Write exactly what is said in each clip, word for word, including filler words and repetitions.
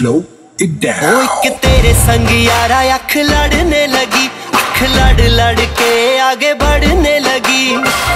slow it down। ओ एक तेरे संग यारा अख लड़ने लगी, अख लड़ लड़ के आगे बढ़ने लगी।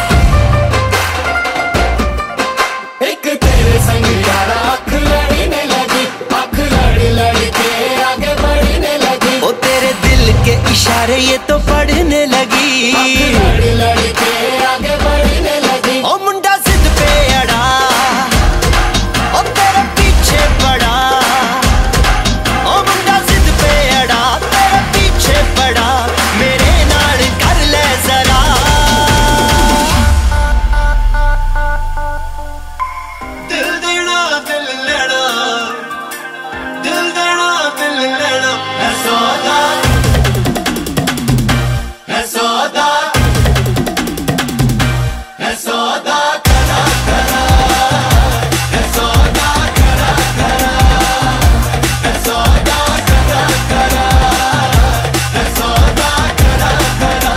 एक तेरे संग यारा अख लड़ने लगी, अख लड़ लड़ के आगे बढ़ने लगी। ओ तेरे दिल के इशारे ये तो पढ़ने लगी, अख लड़ लड़ के आगे बढ़ने लगी। ओ मुंडा जिद पे अड़ा, ओ तेरे पीछे पड़ा। ओ मुंडा जिद पे अड़ा, तेरे पीछे पड़ा। मेरे नाल कर ले जरा। दिल देना दिल लेना, दिल देना दिल लेना है सौदा, है सौदा, है सौदा करा करा, है सौदा करा करा, है सौदा करा करा, है सौदा करा करा।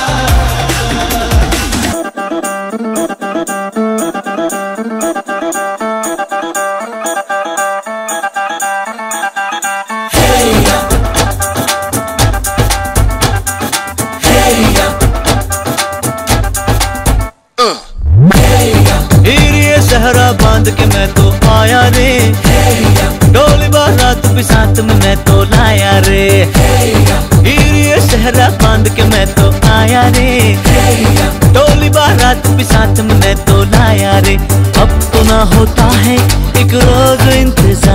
हीरे सहरा बांध के मैं तो आया रे, डोली बारात भी साथ में मैं तो लाया रे। हीरे सहरा बांध के मैं तो आया रे, डोली बारात भी साथ में मैं तो लाया रे। अब तो ना होता है एक रोज इंतजार।